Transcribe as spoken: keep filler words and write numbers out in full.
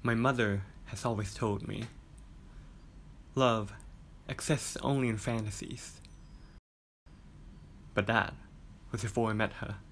My mother has always told me, love exists only in fantasies. But that was before I met her.